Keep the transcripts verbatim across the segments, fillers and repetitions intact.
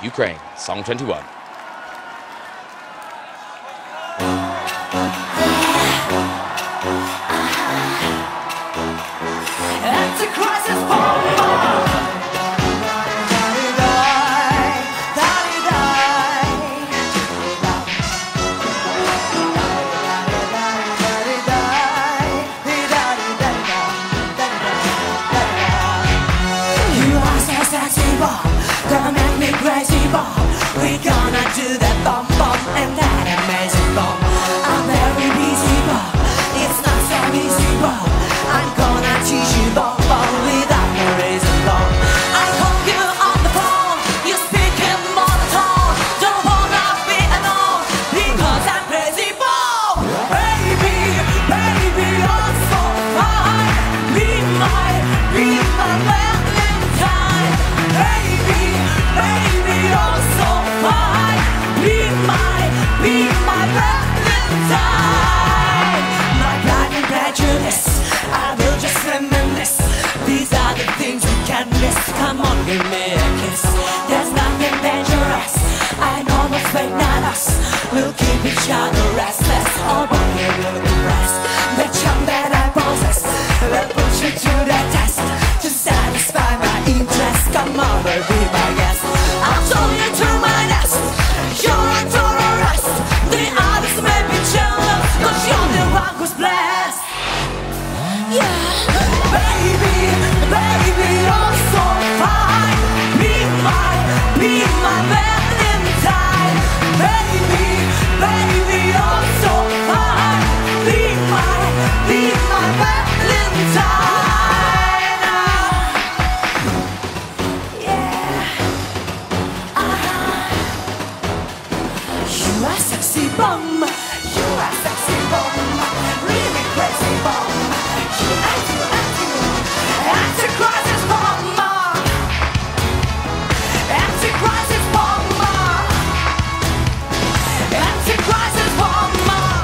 Ukraine, song twenty-one. It's a crisis bomb. You are so sexy, bomb. Gonna make me crazy, bomb. We gonna do that bomb, bomb, and that amazing bomb. I'm very busy, bomb. It's not so easy, bomb. I'm gonna teach you bomb, bomb without no reason, bomb. I call you on the phone. You speak in monotone. Don't wanna be alone because I'm crazy, bomb. Baby, baby, you're so fine. Be my, be my Valentine. Baby, baby, you're so fine. Be my, be my Valentine. My pride and prejudice, I will just reminisce. These are the things we can't miss. Come on, give me a kiss. There's nothing dangerous. I know what's fate, not us. We'll keep each other restless. All but we will rest. The charm that I possess will push you to the test to satisfy my interest. Come over, be my guest. I'll show you to my nest. You're a terrorist. The others may be jealous, 'cause you're the one who's blessed. Yeah, baby, baby, you're so fine. Be my, be my Valentine. Baby, baby, you're so fine. Be my, be my Valentine. Yeah, uh-huh. You are sexy bomb. You are sexy bomb. Really crazy bomb. Anti-crisis bomb. Anti-crisis bomb. Anti-crisis bomb.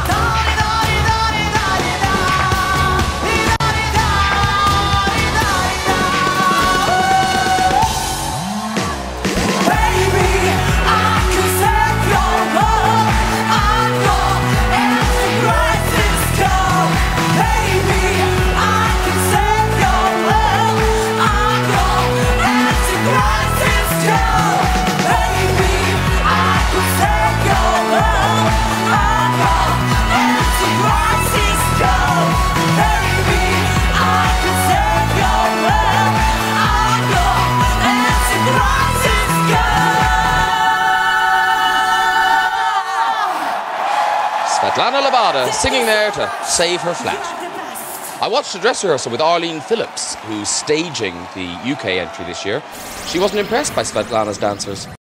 Baby, I can save your love. I'm your anti-crisis girl. Baby, I can save your love. I'm your anti-crisis girl. Baby, I can save your love. I'm your anti-crisis girl. Baby, I can save your love. I'm your anti-crisis girl. Svetlana Lobada singing there to save her flat. I watched a dress rehearsal with Arlene Phillips, who's staging the U K entry this year. She wasn't impressed by Svetlana's dancers.